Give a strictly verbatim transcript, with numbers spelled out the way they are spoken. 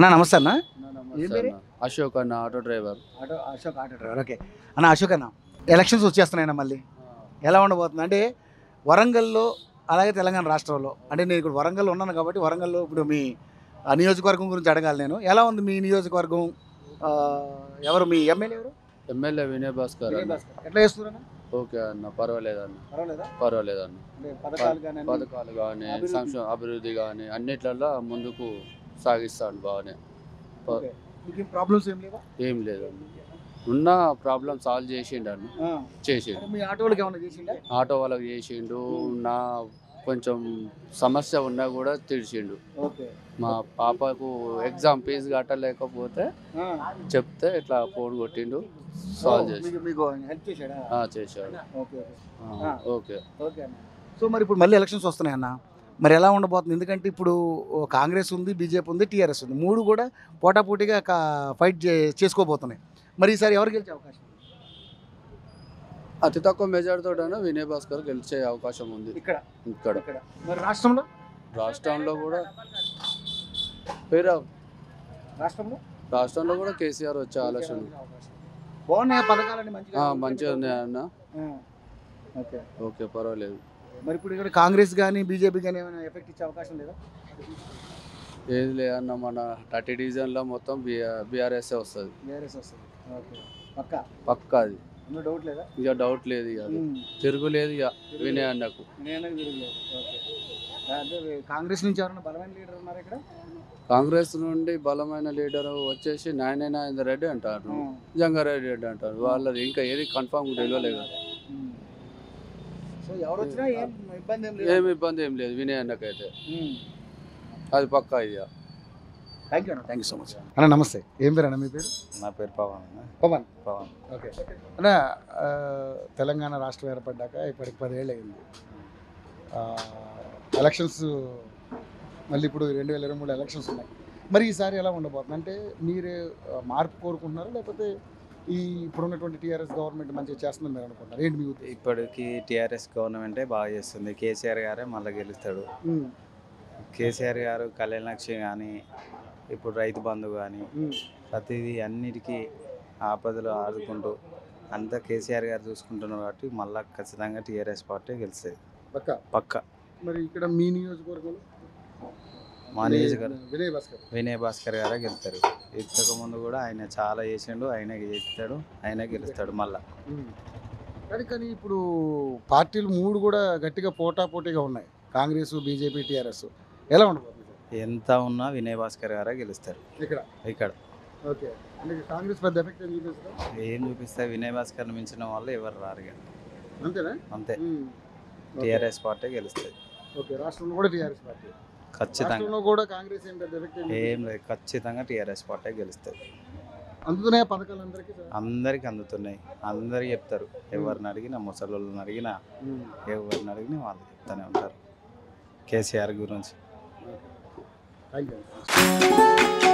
అన్న నమస్తే అన్న. నమస్తే అన్న. అశోక్ అన్న auto driver. Auto Ashok auto driver. Okay అన్న, అశోక్ అన్న, ఎలక్షన్స్ వచ్చేస్తున్నాయన్న మళ్ళీ ఎలా ఉండబోతుంది అంటే వరంగల్లో అలాగే తెలంగాణ రాష్ట్రంలో, అంటే నేను ఇప్పుడు వరంగల్లో ఉన్నాను కాబట్టి వరంగల్లో ఇప్పుడు మీ ఆ నియోజకవర్గం గురించి అడగాలి నేను. ఎలా ఉంది మీ నియోజకవర్గం? ఆ, ఎవరు మీ ఎమ్మెల్యే ఎవరు? ఎమ్మెల్యే వినయ్ భాస్కర్ అన్న. ఎట్లా చేస్తున్నారన్న? ఓకే అన్న, పర్వాలేదు అన్న, పర్వాలేదా? పర్వాలేదు అన్న. అంటే పథకాలు కానీ అన్ని? పథకాలు కానీ అభివృద్ధి. సంక్షేమ అభివృద్ధి కానీ అన్నిట్లలో ముందుకు సాగిస్తాడు బాగానే. ప- ఓకే. మీకు ప్రాబ్లమ్స్ ఏం లేవా? ఏం లేదన్న, ఉన్న ప్రాబ్లం సాల్వ్ చేసిండు అన్న, ఆ. చేసిండు. అంటే మీ ఆటోలకు ఏమైనా చేసిండా? ఆటో వాళ్ళకి చేసిండు, నా కొంచెం సమస్య ఉన్నా కూడా తీర్చిండు. ఓకే. మా పాపకు ఎగ్జామ్ ఫీజు కట్టలేకపోతే ఆ. చెప్తే ఇట్లా ఫోన్ కొట్టిండు, సాల్వ్ చేసి మీకు మీకు హెల్ప్ చేశాడా? ఆ, చేశాడు. Okay okay. ఆ, ఆ. ఓకే. ఓకే అన్న. సో మరి ఇప్పుడు మళ్ళీ ఎలక్షన్స్ వస్తున్నాయి అన్న, మరి ఎలా ఉండబోతుంది? ఎందుకంటే ఇప్పుడు కాంగ్రెస్ ఉంది, బీజేపీ ఉంది, టీఆర్ఎస్ ఉంది, మూడు కూడా పోటాపోటీగా ఫైట్ చేసుకోబోతున్నాయి. మరి ఈసారి ఎవరు గెలిచే అవకాశం? అతి తక్కువ మెజార్టీతోటైనా వినయ్ భాస్కర్ గెలిచే అవకాశం ఉంది ఇక్కడ ఇక్కడ. ఇక్కడ మరి రాష్ట్రంలో? రాష్ట్రంలో కూడా వేరే రాష్ట్రంలో రాష్ట్రంలో కూడా కేసీఆర్ వచ్చే ఆలోచన బాగున్నాయి పథకాలన్నీ మంచిగా ఆ, మంచిగా ఉన్నాయన్న. ఆ. ఓకే. ఓకే, పర్వాలేదు. మరి ఇప్పుడు ఇక్కడ కాంగ్రెస్ కానీ బీజేపీ కానీ ఏమైనా ఎఫెక్ట్ ఇచ్చే అవకాశం లేదా? ఏది లేదన్న, మన థర్టీ డివిజన్లో మొత్తం బీఆర్ఎస్ఏ వస్తుంది బీఆర్ఎస్ వస్తుంది. ఓకే. పక్కా పక్కా. అది అందులో డౌట్ లేదా? ఇక డౌట్ లేదు, ఇక అది ఉమ్. తిరుగులేదు ఇక వినయ్ అన్నకు. నేను తిరగలేదు. ఓకే. అంటే కాంగ్రెస్ నుంచి ఎవరైనా బలమైన లీడర్ ఉన్నారు ఇక్కడ? కాంగ్రెస్ నుండి బలమైన లీడర్ వచ్చేసి నాయన నాగేందర్ రెడ్డి అంటారు, ఆ. జంగారెడ్డి రెడ్డి అంటారు. వాళ్ళది ఇంకా ఏది కన్ఫామ్ తెలియలేదు. ఉమ్. సో ఎవరు వచ్చినా ఏం ఇబ్బంది ఏం లేదు. ఏమి ఇబ్బంది ఏం లేదు వినయ్ అన్నకైతే, ఉమ్. అది పక్కా ఇది. థ్యాంక్ యూ అన్న, థ్యాంక్ యూ సో మచ్ అన్న. నమస్తే, ఏం పేరు అన్న మీ పేరు? నా పేరు పవన్ అన్న. పవన్. పవన్. ఓకే అన్న, ఆ, తెలంగాణ రాష్ట్రం ఏర్పడ్డాక ఇప్పటికి పదేళ్ళు అయింది. ఆ, ఎలక్షన్స్ మళ్ళీ ఇప్పుడు రెండు వేల ఇరవై మూడు ఎలక్షన్స్ ఉన్నాయి. మరి ఈసారి ఎలా ఉండబోతుంది? అంటే మీరు ఆ, మార్పు కోరుకుంటున్నారా, లేకపోతే ఈ ఇప్పుడున్నటువంటి టీఆర్ఎస్ గవర్నమెంట్ మంచిగా చేస్తుందని మీరు అనుకుంటున్నారు? ఏంటి మీ ఉద్దేశం? ఇప్పటికి టీఆర్ఎస్ గవర్నమెంటే బాగా చేస్తుంది. కేసీఆర్ గారే మళ్ళీ గెలుస్తాడు. ఉమ్. కేసీఆర్ గారు కళ్యాణ లక్ష్మి కానీ, ఇప్పుడు రైతు బంధు కానీ, ఉమ్. ప్రతిదీ అన్నిటికీ ఆపదలు ఆదుకుంటూ అంతా కేసీఆర్ గారు చూసుకుంటున్నారు కాబట్టి మళ్ళీ ఖచ్చితంగా టీఆర్ఎస్ పార్టీ గెలుస్తుంది పక్కా. పక్క. మరి ఇక్కడ మీ నియోజకవర్గంలో మా నియోజకవర్గం వినయ్ భాస్కర్. వినయ్ భాస్కర్ గారే గెలుస్తారు. ఇంతకు ముందు కూడా ఆయన చాలా చేసిండు, ఆయన చేస్తాడు, ఆయన గెలుస్తాడు మళ్ళా. ఉమ్. కానీ కానీ ఇప్పుడు పార్టీలు మూడు కూడా గట్టిగా పోటాపోటీగా ఉన్నాయి, కాంగ్రెస్, బీజేపీ, టీఆర్ఎస్. ఎలా ఉండబోతుంది ఎంత ఉన్నా వినయ్ భాస్కర్ గారే గెలుస్తారు ఇక్కడ? ఇక్కడ. ఓకే. అంటే కాంగ్రెస్ పెద్ద ఎఫెక్ట్ ఏం చూపిస్తుందా? ఏం చూపిస్తే వినయ్ భాస్కర్ని మించిన వాళ్ళు ఎవరు రారు ఇక. అంతేనా? అంతే, ఉమ్. ఓకే. టీఆర్ఎస్ పార్టీ గెలుస్తుంది ఓకే. రాష్ట్రంలో కూడా టీఆర్ఎస్ పార్టీ. ఖచ్చితంగా. రాష్ట్రంలో కూడా కాంగ్రెస్ ఏం పెద్ద ఎఫెక్ట్ ఏం ఏం చూపిస్తుందా? లేదు, ఖచ్చితంగా టీఆర్ఎస్ పార్టీ గెలుస్తుంది. అందుతున్నాయా పథకాలు అందరికీ? అందరికి అందుతున్నాయి, అందరు చెప్తారు. ఎవరిని అడిగినా, ముసలోళ్ళని అడిగినా, ఉమ్. ఎవరిని అడిగినా వాళ్ళు చెప్తూనే ఉంటారు కేసీఆర్ గురించి. Thank you.